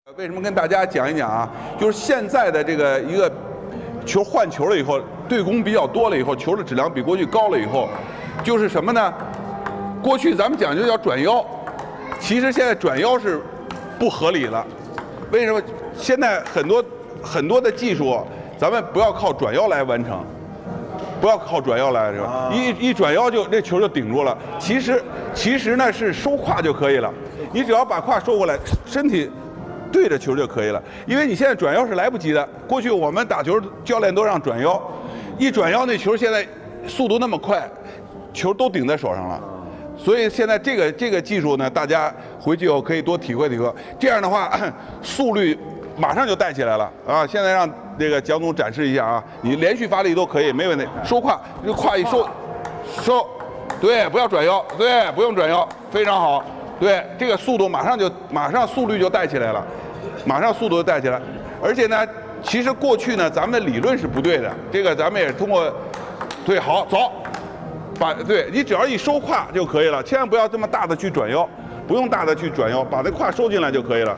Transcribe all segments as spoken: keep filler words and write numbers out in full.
为什么跟大家讲一讲啊？就是现在的这个一个球换球了以后，对攻比较多了以后，球的质量比过去高了以后，就是什么呢？过去咱们讲究叫转腰，其实现在转腰是不合理了。为什么？现在很多很多的技术，咱们不要靠转腰来完成，不要靠转腰来是吧？一一转腰就这球就顶住了。其实其实呢是收胯就可以了，你只要把胯收过来，身体对着球就可以了。因为你现在转腰是来不及的。过去我们打球教练都让转腰，一转腰那球现在速度那么快，球都顶在手上了。所以现在这个这个技术呢，大家回去以后可以多体会体会。这样的话，速率马上就带起来了啊！现在让这个蒋总展示一下啊，你连续发力都可以，没问题。收胯，这胯一收，收，对，不要转腰，对，不用转腰，非常好。对，这个速度马上就马上速率就带起来了，马上速度就带起来。而且呢，其实过去呢，咱们的理论是不对的，这个咱们也通过，对，好，走。把对你只要一收胯就可以了，千万不要这么大的去转腰，不用大的去转腰，把那胯收进来就可以了。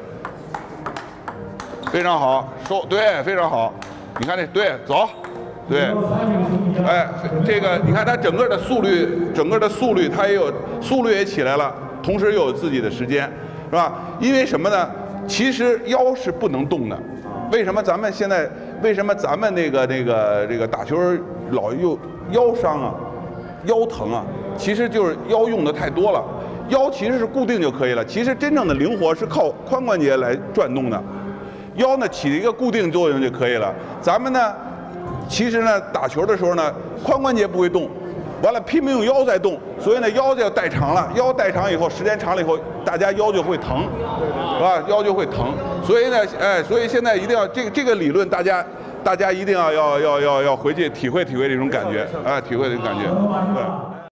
非常好，收对，非常好。你看这对，走，对，哎，这个你看它整个的速率，整个的速率它也有速率也起来了，同时又有自己的时间，是吧？因为什么呢？其实腰是不能动的。为什么咱们现在为什么咱们那个那个这个打球老又腰伤啊？腰疼啊，其实就是腰用的太多了。腰其实是固定就可以了，其实真正的灵活是靠髋关节来转动的。腰呢起一个固定作用就可以了。咱们呢，其实呢打球的时候呢，髋关节不会动，完了拼命用腰在动，所以呢腰就要带长了。腰带长以后，时间长了以后，大家腰就会疼，是吧？腰就会疼。所以呢，哎，所以现在一定要这个这个理论，大家。大家一定要要要要要回去体会体会这种感觉，啊，体会这种感觉，对。